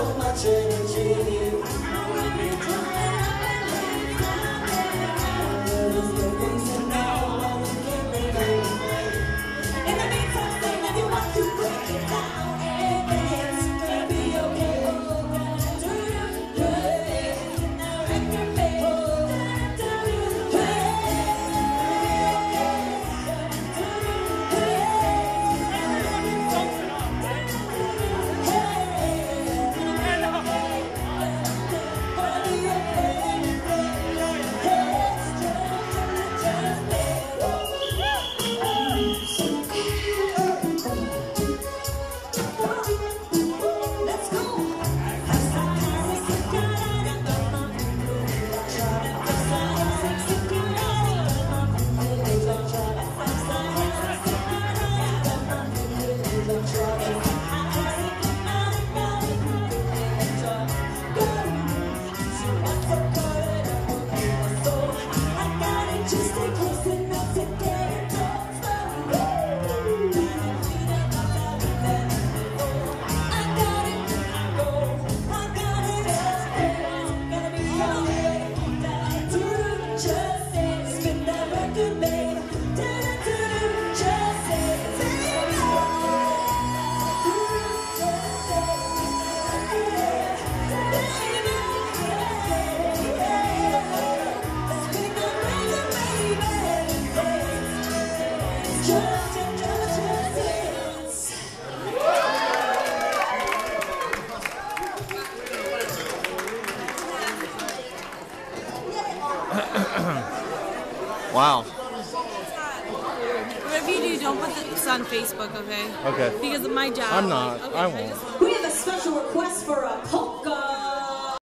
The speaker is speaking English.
so much energy. Wow. Whatever you do, don't put this on Facebook, okay? Okay. Because of my job. I'm not. Okay, I won't. We have a special request for a Colt